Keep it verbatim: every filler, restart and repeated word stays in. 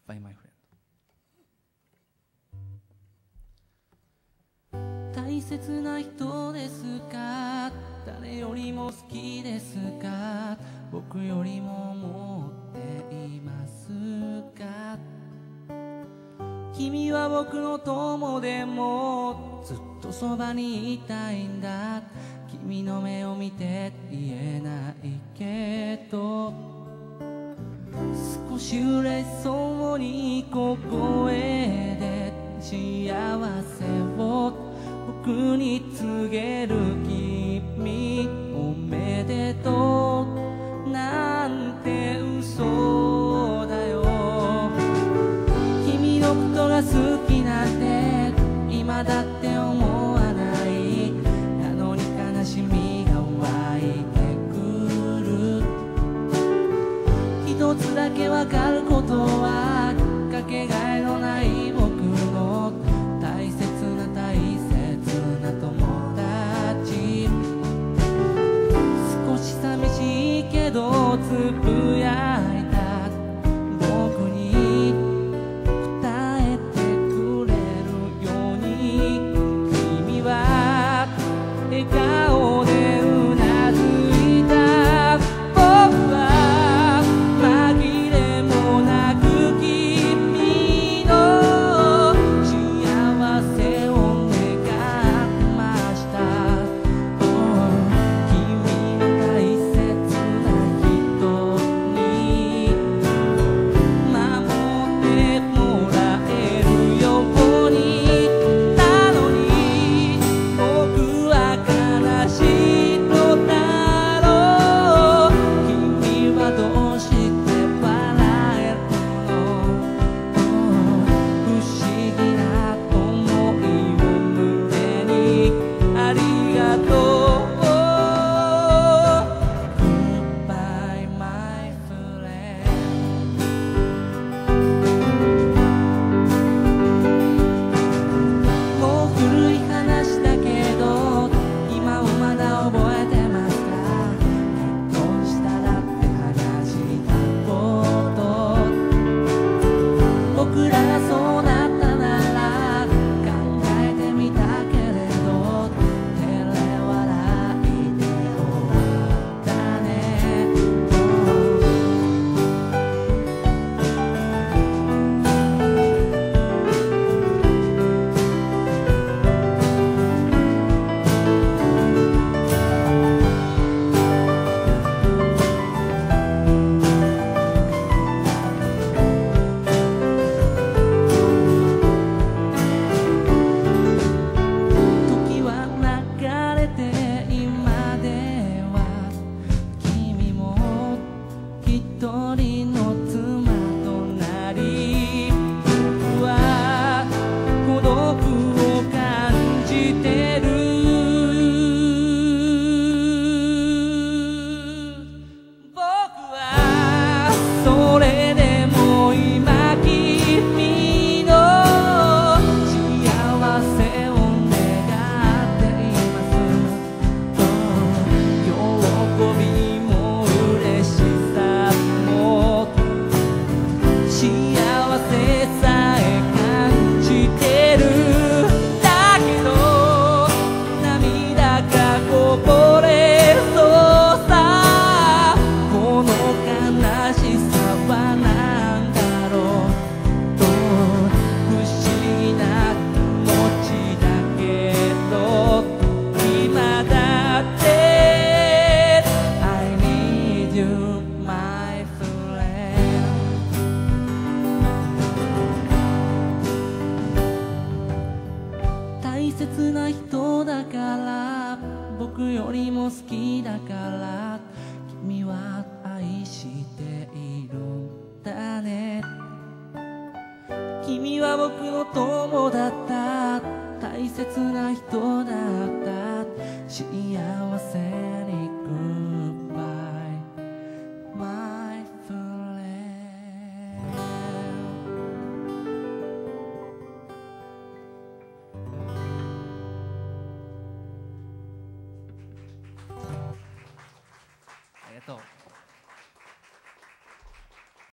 Goodbye my friend。大切な人ですか、誰よりも好きですか、僕よりも思っていますか。君は僕の友でもずっとそばにいたいんだ。君の目を見て言えないけど、少し嬉しそうに小声で幸せを僕に告げる君、おめでとうなんて嘘だよ。君のことが好きなんて今だって思わない。なのに悲しみが湧いてくる。一つだけわかることは、かけがえのない僕の大切な大切な友達。少し寂しいけどつぶやいた僕に答えてくれるように、君は笑顔でうなずいた。僕は紛れもなく君の幸せを願ってました。君の大切な人に守ってもらえるように。なのに僕は悲しいのだろう。君はどうして笑えるの。不思議な想いを胸にありがとう。Goodbye my friend。もう古い話だけど今もまだ覚えてますか。結婚したらって話したこと。僕らがそうなったなら考えてみたけれど、照れ笑いで終わったね。時は流れて今では君も一人の妻となり、僕は孤独を感じてる。僕はそれでも今君の幸せを願っています。喜びも嬉しさも幸せさえ感じてる。だけど涙がこぼれそうさ。この悲しさはなんだろうと不思議な気持ちだけど、今だって I need you my friend。 大切な人だから僕よりも好きだから君は愛しているんだね。君は僕の友だった、大切な人だった。幸せに Goodbye my friend。 ありがとう。